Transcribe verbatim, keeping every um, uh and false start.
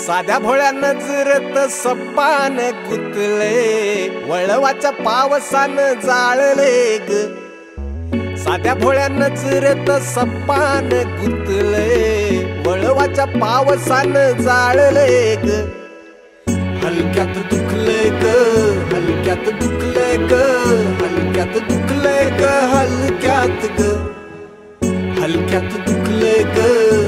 साध्या भोळ्या नजरेत सप्पान गुतले, वळवाच्या पावसान जाळले ग. साध्या भोळ्या नजरेत सप्पान गुतले, वळवाच्या पावसान जाळले ग. हलक्यात दुखले ग, हलक्यात दुखले ग, हलक्यात दुखले ग, हलक्यात ग, हलक्यात दुखले ग.